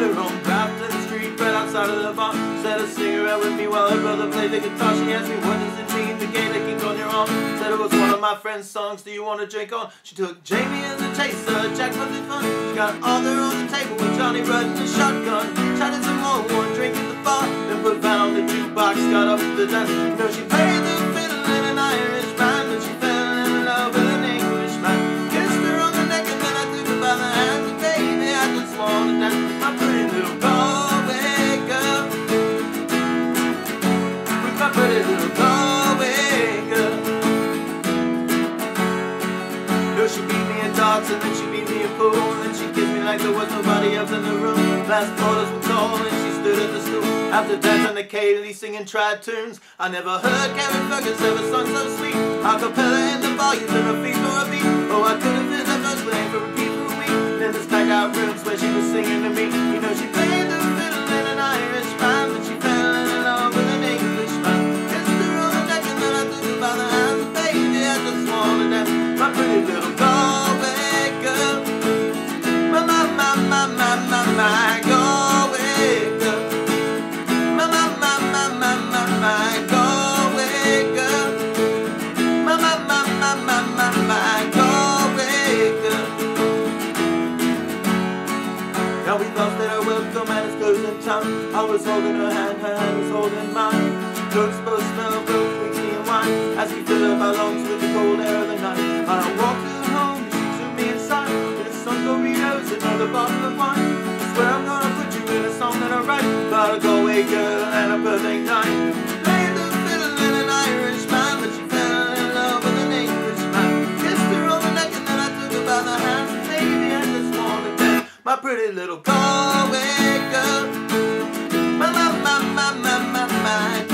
her on Grafton Street, right outside of the bar. Said a cigarette with me while her brother played the guitar. She asked me, what does it mean, the Gaelic ink on your arm? Said it was one of my friend's songs, do you want to drink on? She took Jamie as a chaser, Jack was in fun. She got Arthur on the table with Johnny Rudd and a shotgun. Chatted some more, one drink at the bar, then put Van on the jukebox, got up to dance. You know she played the fiddle in an Irish band, and she fell in love with an Englishman. Kissed her on the neck and then I took her by the hand. And baby, I just wanna dance with my pretty little Galway girl. With my pretty little Galway girl. No, she beat me in darts and then she beat me in pool, and then she kissed me like there was nobody else in the room. Last quarters were tall and she stood at the stool after dancing the Kaylee singing trad tunes. I never heard Karen Fergus ever sung so sweet. A cappella in the bar using her feet for a beat. Oh, I could have been the first playing for repeat for a week. Then there's back out rooms where she was singing to me. You know she played the fiddle in an Irish band, and she fell in love with an Englishman. Kissed her on the neck and then I took her by the hand. And baby, I just wanna dance my pretty little Galway girl. My Galway girl. My Galway girl. My Galway girl. Now we lost at our welcome and it's closing time. I was holding her hand was holding mine. Drugs both smell both whiskey and wine as we fill up our lungs with the cold air of the night. And I walked her home, she took me inside with a sun Doritos, another bottle of wine. Where I'm gonna put you in a song that I write about a Galway girl and a perfect night. Played the fiddle in an Irish band, but she fell in love with an Englishman. Kissed her on the neck and then I took her by the hand. Baby, I just wanna dance my pretty little Galway girl. My